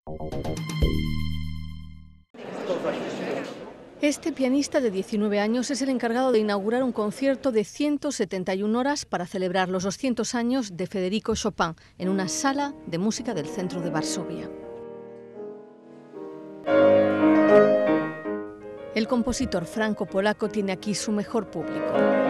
Este pianista de 19 años es el encargado de inaugurar un concierto de 171 horas para celebrar los 200 años de Federico Chopin en una sala de música del centro de Varsovia. El compositor franco-polaco tiene aquí su mejor público.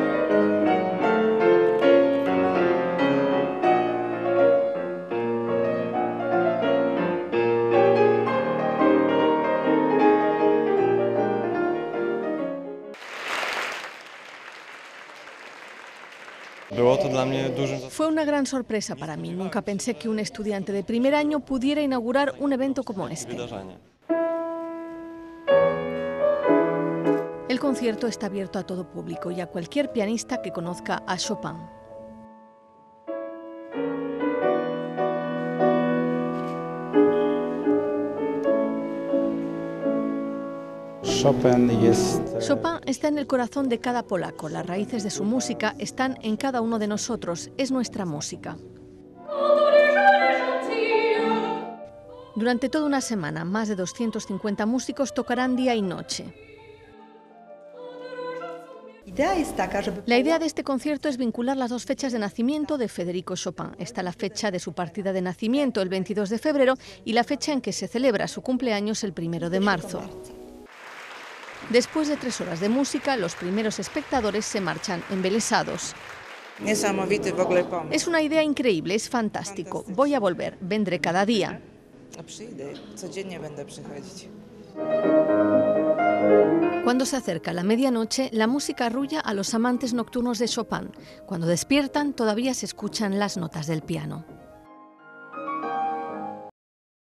Fue una gran sorpresa para mí. Nunca pensé que un estudiante de primer año pudiera inaugurar un evento como este. El concierto está abierto a todo público y a cualquier pianista que conozca a Chopin. Chopin está en el corazón de cada polaco. Las raíces de su música están en cada uno de nosotros. Es nuestra música. Durante toda una semana, más de 250 músicos tocarán día y noche. La idea de este concierto es vincular las dos fechas de nacimiento de Federico Chopin. Está la fecha de su partida de nacimiento, el 22 de febrero, y la fecha en que se celebra su cumpleaños, el 1 de marzo. Después de 3 horas de música, los primeros espectadores se marchan embelesados. Es una idea increíble, es fantástico. Voy a volver, vendré cada día. Cuando se acerca la medianoche, la música arrulla a los amantes nocturnos de Chopin. Cuando despiertan, todavía se escuchan las notas del piano.